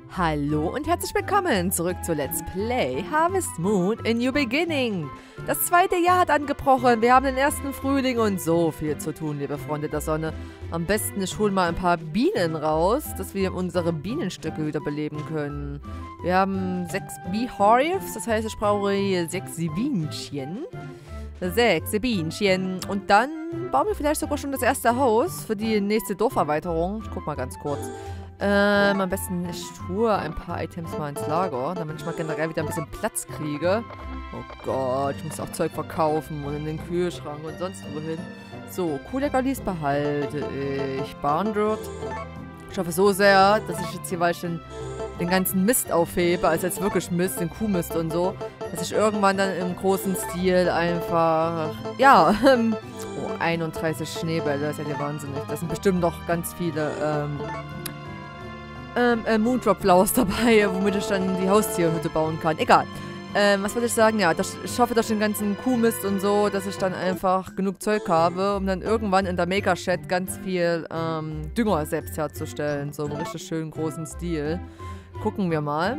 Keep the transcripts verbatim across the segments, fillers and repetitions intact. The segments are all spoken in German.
Hallo und herzlich willkommen zurück zu Let's Play Harvest Moon A New Beginning. Das zweite Jahr hat angebrochen, wir haben den ersten Frühling und so viel zu tun, liebe Freunde der Sonne. Am besten ich hole mal ein paar Bienen raus, dass wir unsere Bienenstöcke wieder beleben können. Wir haben sechs Beehives, das heißt ich brauche hier sechs Bienchen. Sechs Bienchen. Und dann bauen wir vielleicht sogar schon das erste Haus für die nächste Dorferweiterung. Ich guck mal ganz kurz. Ähm, am besten ich tue ein paar Items mal ins Lager, damit ich mal generell wieder ein bisschen Platz kriege. Oh Gott, ich muss auch Zeug verkaufen und in den Kühlschrank und sonst wohin. So, Kuhleckerlis behalte ich. Barndirt. Ich hoffe so sehr, dass ich jetzt hier, weil ich den, den ganzen Mist aufhebe, also jetzt wirklich Mist, den Kuhmist und so, dass ich irgendwann dann im großen Stil einfach, ja, ähm, oh, einunddreißig Schneebälle, das ist ja der Wahnsinnig. Das sind bestimmt noch ganz viele, ähm, Ähm, äh, Moondrop Flowers dabei, womit ich dann die Haustierhütte bauen kann. Egal. Ähm, was wollte ich sagen? Ja, das, ich hoffe, dass ich den ganzen Kuhmist und so, dass ich dann einfach genug Zeug habe, um dann irgendwann in der Maker-Shed ganz viel ähm, Dünger selbst herzustellen. So im richtig schönen großen Stil. Gucken wir mal.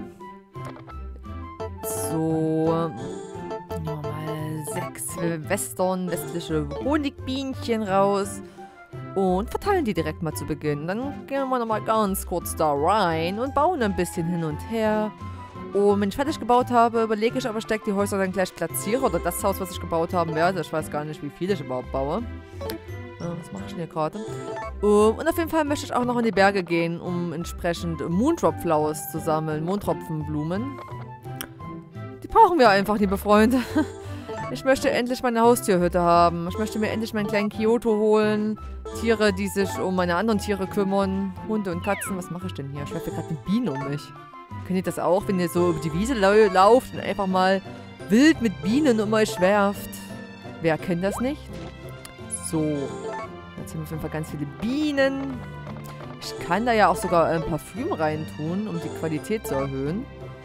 So. Nochmal sechs Western, westliche Honigbienchen raus. Und verteilen die direkt mal zu Beginn. Dann gehen wir nochmal ganz kurz da rein und bauen ein bisschen hin und her. Und wenn ich fertig gebaut habe, überlege ich, ob ich direkt die Häuser dann gleich platziere. Oder das Haus, was ich gebaut haben werde. Ich weiß gar nicht, wie viel ich überhaupt baue. Ja, was mache ich denn hier gerade? Und auf jeden Fall möchte ich auch noch in die Berge gehen, um entsprechend Moondrop Flowers zu sammeln. Mondtropfenblumen. Die brauchen wir einfach, liebe Freunde. Ich möchte endlich meine Haustierhütte haben. Ich möchte mir endlich meinen kleinen Kyoto holen. Tiere, die sich um meine anderen Tiere kümmern. Hunde und Katzen. Was mache ich denn hier? Ich werfe gerade eine Biene um mich. Kennt ihr das auch, wenn ihr so über die Wiese lau lauft und einfach mal wild mit Bienen um euch werft? Wer kennt das nicht? So. Jetzt haben wir auf jeden Fall ganz viele Bienen. Ich kann da ja auch sogar ein Parfüm reintun, um die Qualität zu erhöhen.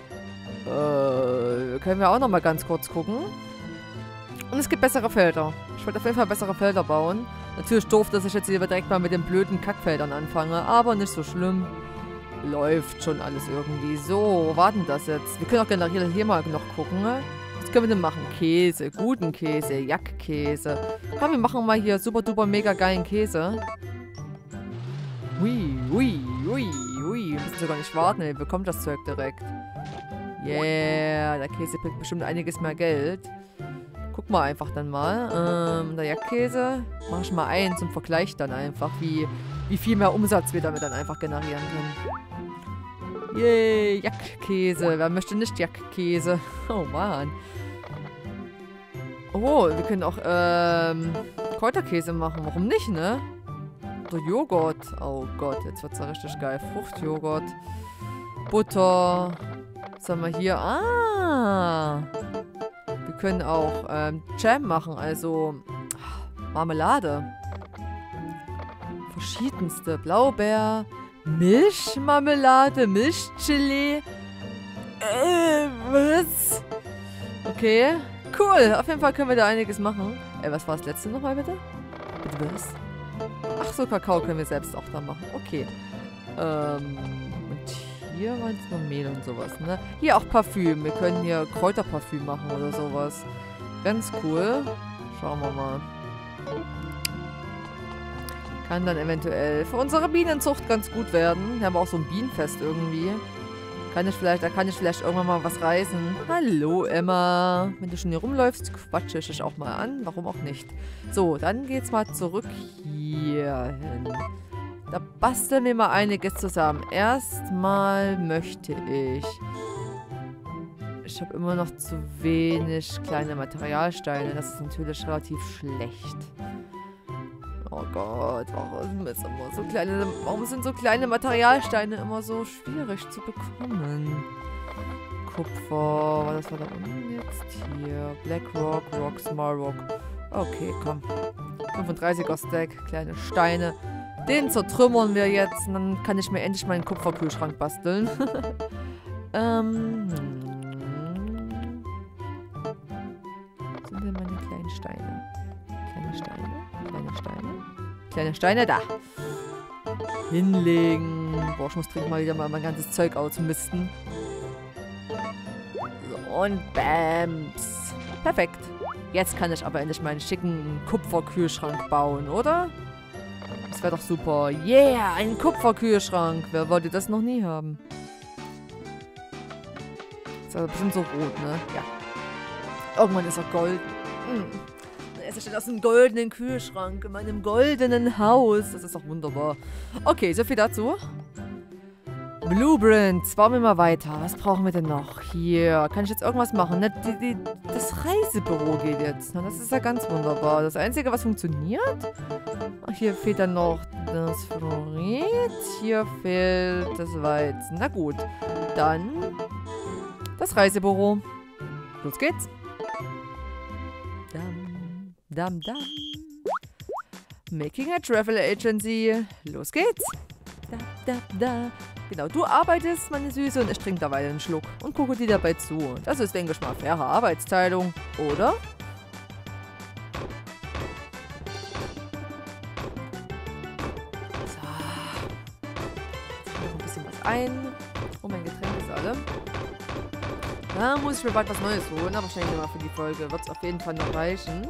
Äh, können wir auch nochmal ganz kurz gucken. Und es gibt bessere Felder. Ich wollte auf jeden Fall bessere Felder bauen. Natürlich doof, dass ich jetzt hier direkt mal mit den blöden Kackfeldern anfange. Aber nicht so schlimm. Läuft schon alles irgendwie. So, warten das jetzt. Wir können auch generell hier mal noch gucken. Was können wir denn machen? Käse, guten Käse, Jackkäse. Komm, wir machen mal hier super duper mega geilen Käse. Hui, hui, hui, hui. Wir müssen sogar nicht warten. Wir bekommen das Zeug direkt. Yeah, der Käse bringt bestimmt einiges mehr Geld. Guck mal einfach dann mal. Ähm, der Jackkäse. Mach ich mal ein zum Vergleich dann einfach, wie, wie viel mehr Umsatz wir damit dann einfach generieren können. Yay, Jackkäse. Wer möchte nicht Jackkäse? Oh, Mann. Oh, wir können auch ähm, Kräuterkäse machen. Warum nicht, ne? Oder Joghurt. Oh Gott, jetzt wird's ja richtig geil. Fruchtjoghurt. Butter. Was haben wir hier? Ah! Wir können auch ähm, Jam machen, also Marmelade. Verschiedenste. Blaubeer, Milchmarmelade, Milchchili. Äh, was? Okay, cool. Auf jeden Fall können wir da einiges machen. Ey, was war das letzte nochmal, bitte? Bitte was? Ach so, Kakao können wir selbst auch da machen. Okay. Ähm, und hier war es noch Mehl und sowas, ne? Hier auch Parfüm. Wir können hier Kräuterparfüm machen oder sowas. Ganz cool. Schauen wir mal. Kann dann eventuell für unsere Bienenzucht ganz gut werden. Wir haben auch so ein Bienenfest irgendwie. Kann ich vielleicht, da kann ich vielleicht irgendwann mal was reißen. Hallo, Emma. Wenn du schon hier rumläufst, quatsche ich dich auch mal an. Warum auch nicht? So, dann geht's mal zurück hier hin. Da basteln wir mal einiges zusammen. Erstmal möchte ich... Ich habe immer noch zu wenig kleine Materialsteine. Das ist natürlich relativ schlecht. Oh Gott, warum ist immer so kleine... Warum sind so kleine Materialsteine immer so schwierig zu bekommen? Kupfer... Was war da unten jetzt? Hier. Black Rock, Rock, Small Rock. Okay, komm. fünfunddreißiger Stack, kleine Steine. Den zertrümmern wir jetzt und dann kann ich mir endlich meinen Kupferkühlschrank basteln. ähm. Wo sind denn meine kleinen Steine? Kleine Steine? Kleine Steine? Kleine Steine, da! Hinlegen. Boah, ich muss dringend mal wieder mal mein ganzes Zeug ausmisten. So, und bams. Perfekt. Jetzt kann ich aber endlich meinen schicken Kupferkühlschrank bauen, oder? Das wäre doch super. Yeah, ein Kupferkühlschrank. Wer wollte das noch nie haben? Ist aber bestimmt so rot, ne? Ja. Irgendwann ist er golden. Hm. Er steht aus einem goldenen Kühlschrank in meinem goldenen Haus. Das ist doch wunderbar. Okay, so viel dazu. Blueprints. Bauen wir mal weiter. Was brauchen wir denn noch? Hier. Kann ich jetzt irgendwas machen? Ne, die, die, das Reisebüro geht jetzt. Na, das ist ja ganz wunderbar. Das Einzige, was funktioniert. Hier fehlt dann noch das Fluorid. Hier fehlt das Weizen. Na gut. Dann das Reisebüro. Los geht's. Dam, dam, dam. Making a Travel Agency. Los geht's. Da, da, da. Genau, du arbeitest, meine Süße, und ich trinke dabei einen Schluck und gucke dir dabei zu. Das ist, denke ich mal, faire Arbeitsteilung, oder? So. Jetzt noch ein bisschen was ein. Oh, mein Getränk ist alle. Da muss ich mir bald was Neues holen, aber ich denke mal, für die Folge wird es auf jeden Fall noch reichen.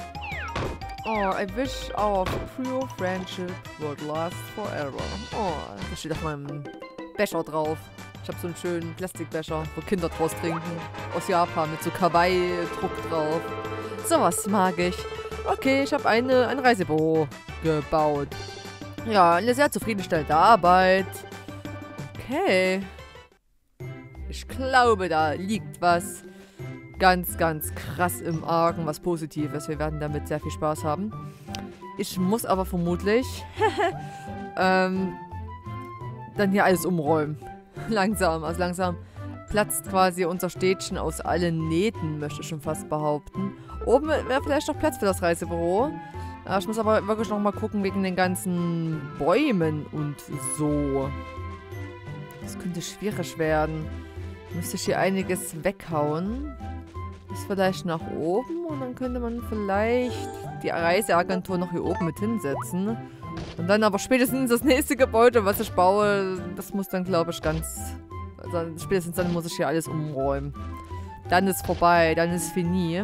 Oh, I wish our pure friendship would last forever. Oh, das steht auf meinem Becher drauf. Ich habe so einen schönen Plastikbecher, wo Kinder draus trinken. Aus Japan mit so Kawaii-Druck drauf. Sowas mag ich. Okay, ich habe eine, ein Reisebüro gebaut. Ja, eine sehr zufriedenstellende Arbeit. Okay. Ich glaube, da liegt was ganz, ganz krass im Argen, was Positives. Wir werden damit sehr viel Spaß haben. Ich muss aber vermutlich ähm, dann hier alles umräumen. Langsam, also langsam platzt quasi unser Städtchen aus allen Nähten, möchte ich schon fast behaupten. Oben wäre vielleicht noch Platz für das Reisebüro. Ja, ich muss aber wirklich noch mal gucken wegen den ganzen Bäumen und so. Das könnte schwierig werden. Müsste ich hier einiges weghauen. Ist vielleicht nach oben und dann könnte man vielleicht die Reiseagentur noch hier oben mit hinsetzen. Und dann aber spätestens das nächste Gebäude, was ich baue, das muss dann, glaube ich, ganz... Also spätestens dann muss ich hier alles umräumen. Dann ist vorbei, dann ist fini.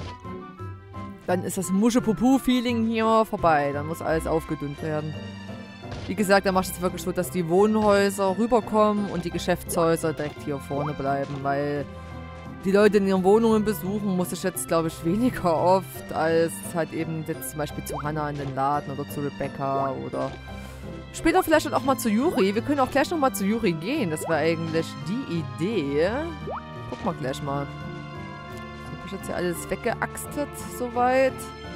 Dann ist das Musche-Pupu-Feeling hier vorbei. Dann muss alles aufgedünnt werden. Wie gesagt, da mache ich es wirklich so, dass die Wohnhäuser rüberkommen und die Geschäftshäuser direkt hier vorne bleiben, weil die Leute in ihren Wohnungen besuchen, muss ich jetzt, glaube ich, weniger oft als halt eben jetzt zum Beispiel zu Hannah in den Laden oder zu Rebecca oder später vielleicht dann auch mal zu Yuri. Wir können auch gleich nochmal zu Yuri gehen. Das wäre eigentlich die Idee. Guck mal gleich mal. So, habe ich jetzt hier alles weggeaxtet soweit.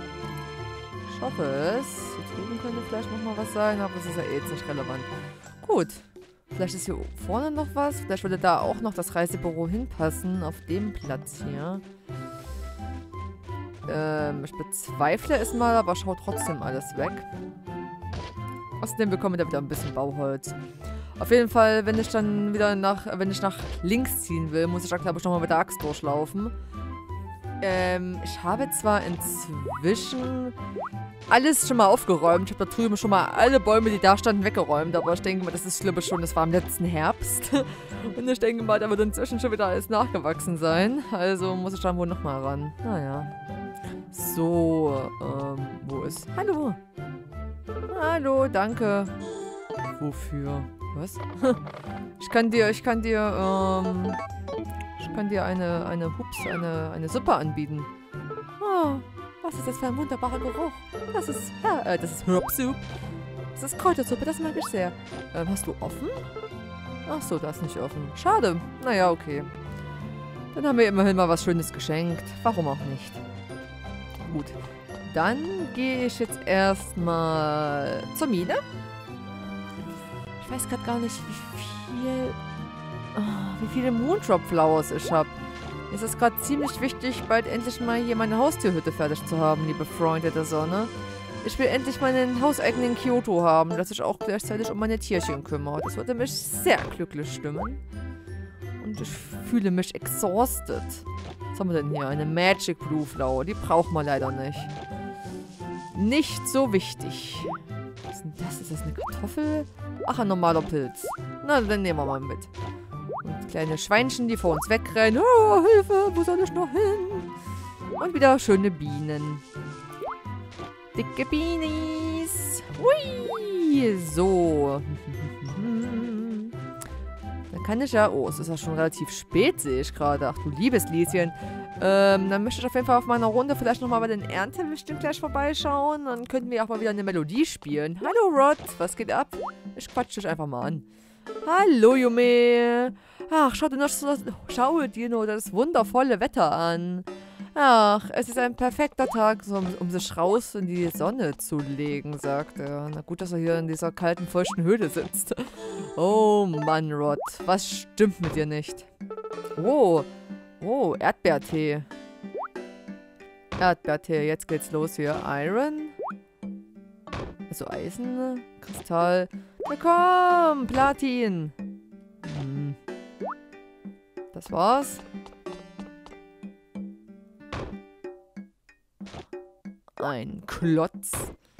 Ich hoffe es. Hier drüben könnte vielleicht nochmal was sein, aber das ist ja eh jetzt nicht relevant. Gut. Vielleicht ist hier vorne noch was. Vielleicht würde da auch noch das Reisebüro hinpassen. Auf dem Platz hier. Ähm, ich bezweifle es mal, aber schaut trotzdem alles weg. Außerdem bekommen wir da wieder ein bisschen Bauholz. Auf jeden Fall, wenn ich dann wieder nach, wenn ich nach links ziehen will, muss ich da, glaube ich, nochmal mit der Axt durchlaufen. Ähm, ich habe zwar inzwischen alles schon mal aufgeräumt. Ich habe da drüben schon mal alle Bäume, die da standen, weggeräumt. Aber ich denke mal, das ist, glaube ich, schon, das war im letzten Herbst. Und ich denke mal, da wird inzwischen schon wieder alles nachgewachsen sein. Also muss ich dann wohl nochmal ran. Naja. So, ähm, wo ist... Hallo. Hallo, danke. Wofür? Was? Ich kann dir, ich kann dir, ähm... Ich kann dir eine, eine, hups, eine, eine Suppe anbieten. Oh, was ist das für ein wunderbarer Geruch? Das ist, ja, äh, das ist Herb Soup. Das ist Kräutersuppe, das mag ich sehr. Ähm, hast du offen? Ach so, das ist nicht offen. Schade. Naja, okay. Dann haben wir immerhin mal was Schönes geschenkt. Warum auch nicht? Gut. Dann gehe ich jetzt erstmal zur Mine. Ich weiß gerade gar nicht, wie viel... Oh, wie viele Moondrop Flowers ich habe. Es ist gerade ziemlich wichtig, bald endlich mal hier meine Haustierhütte fertig zu haben, liebe Freunde der Sonne. Ich will endlich meinen hauseigenen Kyoto haben, dass ich auch gleichzeitig um meine Tierchen kümmere. Das würde mich sehr glücklich stimmen. Und ich fühle mich exhausted. Was haben wir denn hier? Eine Magic Blue Flower. Die brauchen wir leider nicht. Nicht so wichtig. ist denn das? Ist das eine Kartoffel? Ach, ein normaler Pilz. Na, dann nehmen wir mal mit. Und kleine Schweinchen, die vor uns wegrennen. Oh, Hilfe, wo soll ich noch hin? Und wieder schöne Bienen. Dicke Bienis. Hui. So. Dann kann ich ja... Oh, es ist ja schon relativ spät, sehe ich gerade. Ach du liebes Lieschen. Ähm, dann möchte ich auf jeden Fall auf meiner Runde vielleicht nochmal bei den Erntewichten gleich vorbeischauen. Dann könnten wir auch mal wieder eine Melodie spielen. Hallo Rod, was geht ab? Ich quatsch dich einfach mal an. Hallo Yume. Ach, schau dir, noch, schau dir nur das wundervolle Wetter an. Ach, es ist ein perfekter Tag, um, um sich raus in die Sonne zu legen, sagt er. Na gut, dass er hier in dieser kalten, feuchten Höhle sitzt. Oh Mann, Rod, was stimmt mit dir nicht? Oh, oh, Erdbeertee. Erdbeertee, jetzt geht's los hier. Iron. Also Eisen, Kristall. Na komm, Platin. Hm. Das war's. Ein Klotz.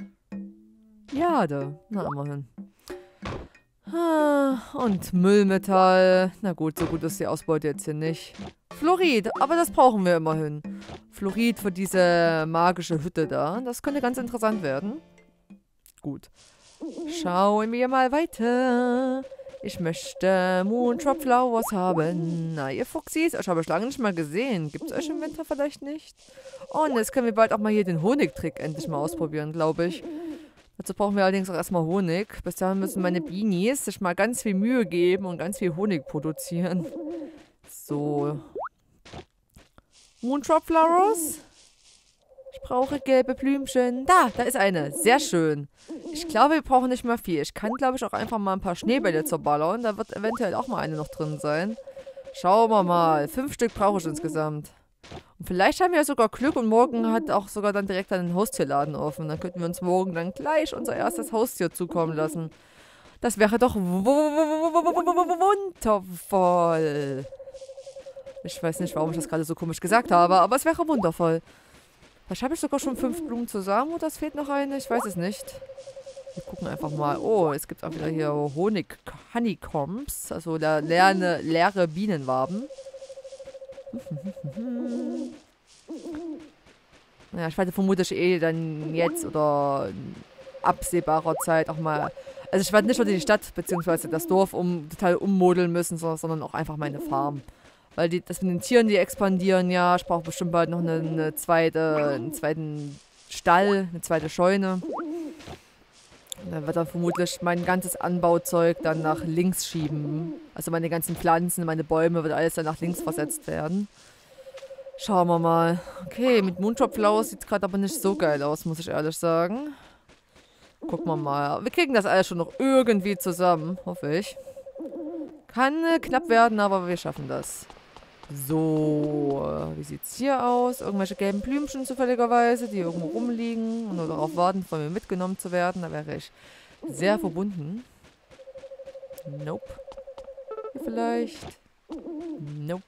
Jade. Na, immerhin. Ah, und Müllmetall. Na gut, so gut ist die Ausbeute jetzt hier nicht. Fluorid, aber das brauchen wir immerhin. Fluorid für diese magische Hütte da. Das könnte ganz interessant werden. Gut. Schauen wir mal weiter. Ich möchte Moontrop Flowers haben. Na, ihr Fuchsis, euch habe ich lange nicht mal gesehen. Gibt es euch im Winter vielleicht nicht? Und jetzt können wir bald auch mal hier den Honigtrick endlich mal ausprobieren, glaube ich. Dazu brauchen wir allerdings auch erstmal Honig. Bis dahin müssen meine Beanies sich mal ganz viel Mühe geben und ganz viel Honig produzieren. So. Moontrop Flowers. Ich brauche gelbe Blümchen. Da, da ist eine. Sehr schön. Ich glaube, wir brauchen nicht mehr viel. Ich kann, glaube ich, auch einfach mal ein paar Schneebälle zerballern. Da wird eventuell auch mal eine noch drin sein. Schauen wir mal. Fünf Stück brauche ich insgesamt. Und vielleicht haben wir ja sogar Glück und morgen hat auch sogar dann direkt einen Haustierladen offen. Dann könnten wir uns morgen dann gleich unser erstes Haustier zukommen lassen. Das wäre doch wundervoll. Ich weiß nicht, warum ich das gerade so komisch gesagt habe, aber es wäre wundervoll. Vielleicht habe ich sogar schon fünf Blumen zusammen oder es fehlt noch eine. Ich weiß es nicht. Wir gucken einfach mal. Oh, es gibt auch wieder hier Honig, Honeycombs. Also leere, leere Bienenwaben. Naja, ich werde vermutlich eh dann jetzt oder in absehbarer Zeit auch mal... Also ich werde nicht nur die Stadt bzw. das Dorf um, total ummodeln müssen, sondern auch einfach meine Farm. Weil die, das mit den Tieren, die expandieren, ja, ich brauche bestimmt bald noch eine, eine zweite, einen zweiten Stall, eine zweite Scheune. Und dann wird dann vermutlich mein ganzes Anbauzeug dann nach links schieben. Also meine ganzen Pflanzen, meine Bäume, wird alles dann nach links versetzt werden. Schauen wir mal. Okay, mit Moontrop Flowers sieht es gerade aber nicht so geil aus, muss ich ehrlich sagen. Gucken wir mal. Wir kriegen das alles schon noch irgendwie zusammen, hoffe ich. Kann äh, knapp werden, aber wir schaffen das. So, wie sieht's hier aus? Irgendwelche gelben Blümchen zufälligerweise, die irgendwo rumliegen und nur darauf warten, von mir mitgenommen zu werden. Da wäre ich sehr verbunden. Nope. Hier vielleicht. Nope.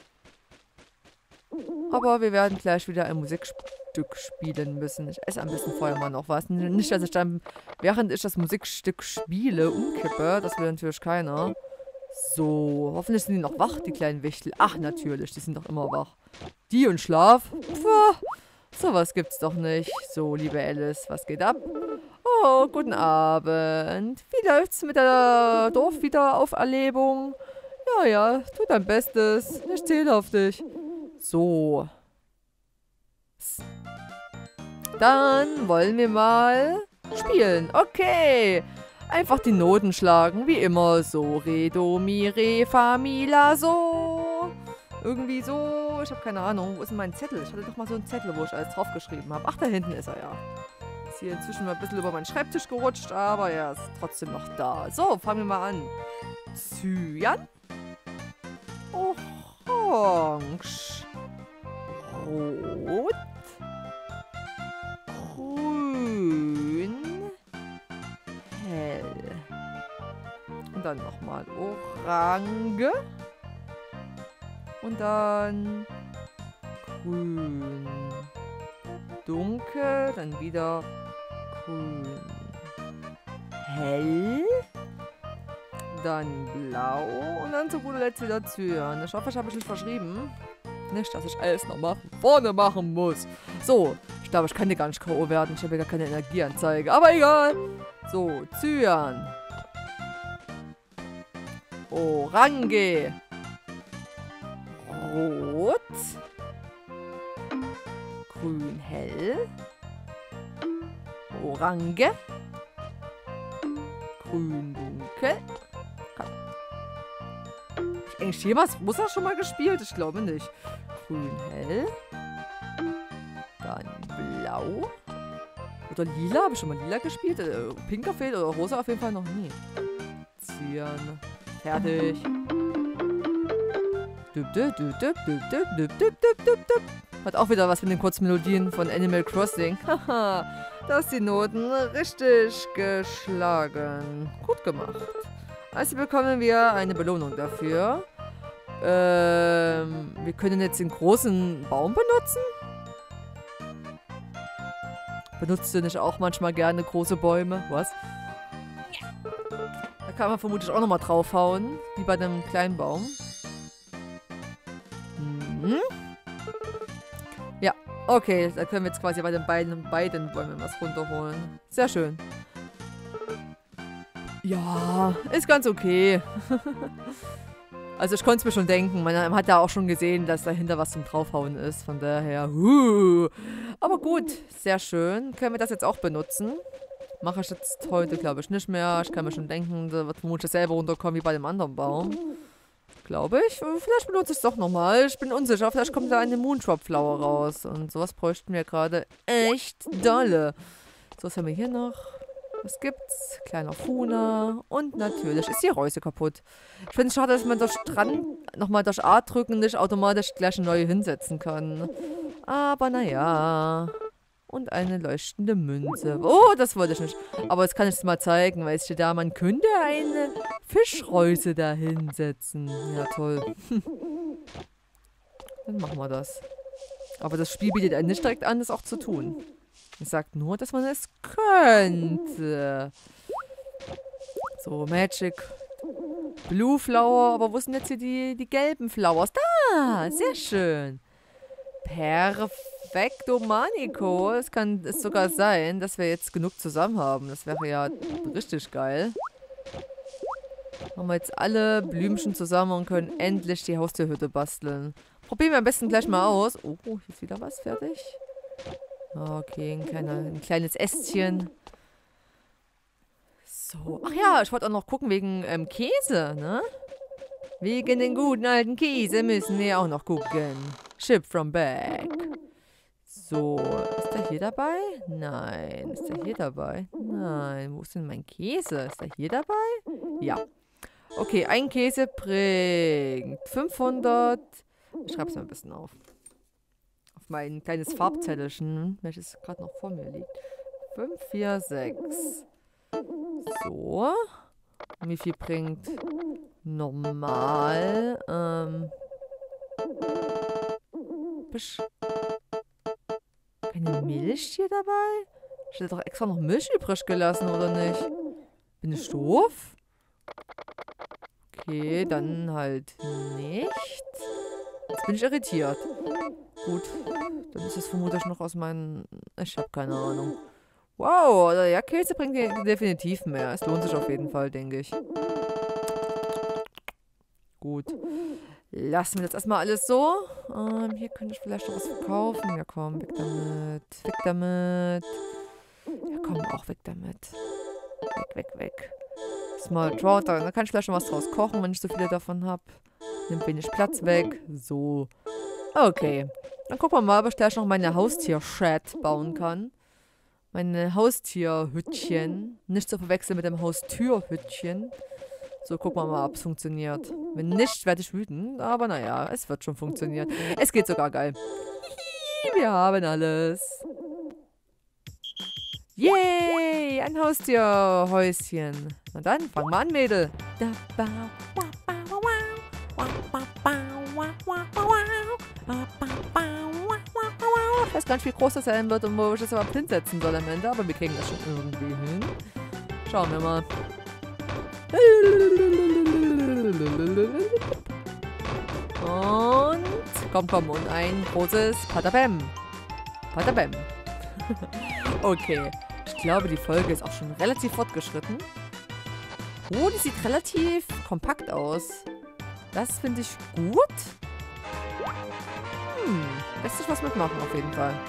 Aber wir werden gleich wieder ein Musikstück spielen müssen. Ich esse am besten vorher mal noch was. Nicht, dass ich dann, während ich das Musikstück spiele, umkippe. Das will natürlich keiner. So, hoffentlich sind die noch wach, die kleinen Wichtel. Ach, natürlich, die sind doch immer wach. Die und Schlaf? Puh, sowas gibt's doch nicht. So, liebe Alice, was geht ab? Oh, guten Abend. Wie läuft's mit der Dorfwiederauferlebung? Ja, ja, tu dein Bestes. Ich zähle auf dich. So. Dann wollen wir mal spielen. Okay. Einfach die Noten schlagen, wie immer. So, Re, Do, Mi, Re, Fa, Mi, La, So. Irgendwie so. Ich habe keine Ahnung. Wo ist denn mein Zettel? Ich hatte doch mal so einen Zettel, wo ich alles draufgeschrieben habe. Ach, da hinten ist er ja. Ist hier inzwischen mal ein bisschen über meinen Schreibtisch gerutscht, aber er ist trotzdem noch da. So, fangen wir mal an. Cyan. Orange. Rot. Grün. Hell. Und dann nochmal Orange. Und dann grün. Dunkel, dann wieder grün. hell. Dann blau. Und dann zu guter Letzt wieder Zyan. Ich hoffe, ich habe mich nicht verschrieben. Nicht, dass ich alles noch machen, vorne machen muss. So, ich glaube, ich kann hier gar nicht K O werden. Ich habe ja gar keine Energieanzeige. Aber egal. So, Zyan. Orange. Rot. Grün hell. Orange. Grün dunkel. Eigentlich jemals muss er schon mal gespielt? Ich glaube nicht. Grün hell. Dann blau. Oder lila? Habe ich schon mal lila gespielt? Äh, pinker fehlt oder rosa auf jeden Fall noch nie. Zyan. Fertig. Düb, düb, düb, düb, düb, düb, düb, düb, düb, düb, düb. Hat auch wieder was mit den Kurzmelodien von Animal Crossing. Haha, da ist die Noten richtig geschlagen. Gut gemacht. Also bekommen wir eine Belohnung dafür. Ähm, wir können jetzt den großen Baum benutzen. Benutzt du nicht auch manchmal gerne große Bäume? Was? Da kann man vermutlich auch nochmal draufhauen. Wie bei dem kleinen Baum. Mhm. Ja, okay. Da können wir jetzt quasi bei den beiden, beiden Bäumen was runterholen. Sehr schön. Ja, ist ganz okay. Also ich konnte es mir schon denken. Man hat ja auch schon gesehen, dass dahinter was zum Draufhauen ist. Von daher, uh. Aber gut, sehr schön. Können wir das jetzt auch benutzen? Mache ich jetzt heute, glaube ich, nicht mehr. Ich kann mir schon denken, da wird vermutlich selber runterkommen wie bei dem anderen Baum. Glaube ich. Vielleicht benutze ich es doch nochmal. Ich bin unsicher. Vielleicht kommt da eine Moontrop Flower raus. Und sowas bräuchten wir gerade echt dolle. So, was haben wir hier noch? Was gibt's? Kleiner Funa. Und natürlich ist die Reuse kaputt. Ich finde es schade, dass man durch Strand nochmal durch A drücken nicht automatisch gleich eine neue hinsetzen kann. Aber naja. Und eine leuchtende Münze. Oh, das wollte ich nicht. Aber jetzt kann ich es mal zeigen, weil es steht da, man könnte eine Fischreuse da hinsetzen. Ja, toll. Dann machen wir das. Aber das Spiel bietet einen nicht direkt an, das auch zu tun. Es sagt nur, dass man es könnte. So, Magic. Blue Flower. Aber wo sind jetzt hier die, die gelben Flowers? Da! Sehr schön. Perfekto Manico. Es kann es sogar sein, dass wir jetzt genug zusammen haben. Das wäre ja richtig geil. Haben wir jetzt alle Blümchen zusammen und können endlich die Haustierhütte basteln. Probieren wir am besten gleich mal aus. Oh, hier ist wieder was fertig. Okay, ein, kleiner, ein kleines Ästchen. So. Ach ja, ich wollte auch noch gucken wegen ähm, Käse, ne? Wegen den guten alten Käse müssen wir auch noch gucken. Ship from back. So, ist der hier dabei? Nein. Ist der hier dabei? Nein. Wo ist denn mein Käse? Ist der hier dabei? Ja. Okay, ein Käse bringt fünfhundert. Ich schreibe es mal ein bisschen auf. Mein kleines Farbzettelchen, welches gerade noch vor mir liegt. fünf, vier, sechs. So. Und wie viel bringt normal? Ähm. Keine Milch hier dabei? Ich hätte doch extra noch Milch übrig gelassen, oder nicht? Bin ich doof? Okay, dann halt nicht. Jetzt bin ich irritiert. Gut, dann ist es vermutlich noch aus meinen... Ich habe keine Ahnung. Wow, ja, Käse bringt definitiv mehr. Es lohnt sich auf jeden Fall, denke ich. Gut. Lassen wir das erstmal alles so. Ähm, hier könnte ich vielleicht noch was verkaufen. Ja, komm, weg damit. Weg damit. Ja, komm, auch weg damit. Weg, weg, weg. Small Trout, da kann ich vielleicht noch was draus kochen, wenn ich so viele davon habe. Nimmt wenig Platz weg. So. Okay. Dann gucken wir mal, ob ich gleich noch meine Haustier-Shed bauen kann. Meine Haustierhütchen. Nicht zu verwechseln mit dem Haustürhütchen. So, gucken wir mal, ob es funktioniert. Wenn nicht, werde ich wütend. Aber naja, es wird schon funktionieren. Es geht sogar geil. Wir haben alles. Yay! Ein Haustierhäuschen. Na dann, fang mal an, Mädel. Ich weiß gar nicht, wie groß das sein wird und wo ich das überhaupt hinsetzen soll am Ende, aber wir kriegen das schon irgendwie hin. Schauen wir mal. Und komm, komm. Und ein großes Patabam. Patabam. Okay. Ich glaube, die Folge ist auch schon relativ fortgeschritten. Oh, die sieht relativ kompakt aus. Das finde ich gut. Hm, lässt sich was mitmachen auf jeden Fall.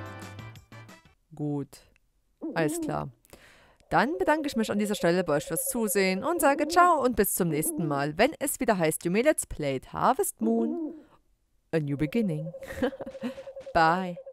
Gut. Alles klar. Dann bedanke ich mich an dieser Stelle bei euch fürs Zusehen und sage ciao und bis zum nächsten Mal, wenn es wieder heißt You May Let's Play Harvest Moon, A New Beginning. Bye.